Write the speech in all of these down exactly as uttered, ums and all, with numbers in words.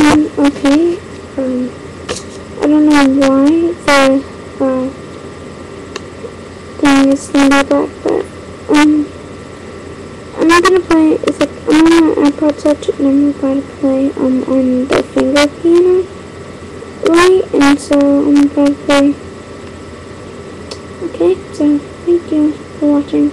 Um, okay. Um, I don't know why the, uh, thing is gonna be black, but, um, I'm not gonna play, it's like, I'm on my iPod Touch, and I'm about to play, um, on the finger piano, right, and so I'm about to play. Okay, so, thank you for watching.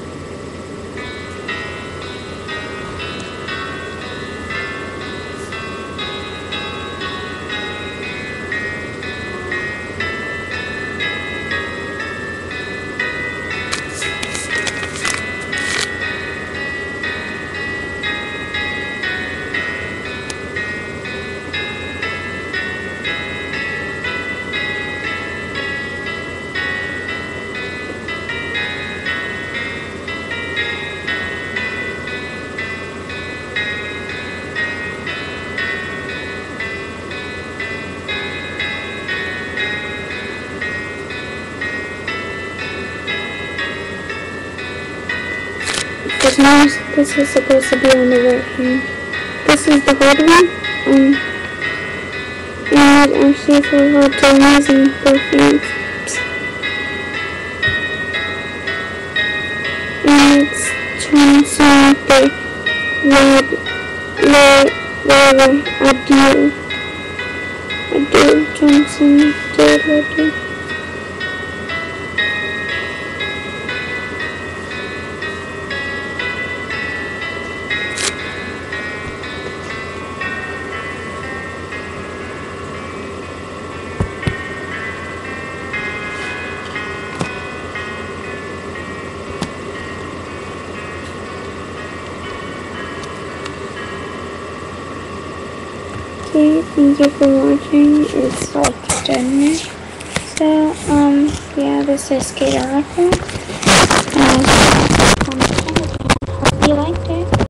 Because now this is supposed to be on the right hand. This is the hard one. Um, and it actually feels hard to use in both hands. And it's transferring the red, red, red, ideal, ideal Johnson, dead, ideal. Okay, thank you for watching. It's like done now. So, um, yeah, this is Skater Rocco.